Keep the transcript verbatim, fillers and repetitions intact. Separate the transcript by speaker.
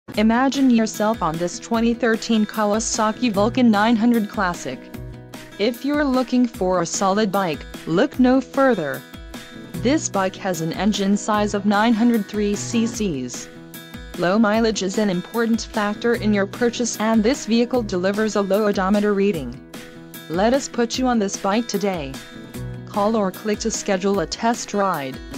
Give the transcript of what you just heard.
Speaker 1: Imagine yourself on this twenty thirteen Kawasaki Vulcan nine hundred Classic. If you're looking for a solid bike, look no further. This bike has an engine size of nine hundred three c c's. Low mileage is an important factor in your purchase, and this vehicle delivers a low odometer reading. Let us put you on this bike today. Call or click to schedule a test ride.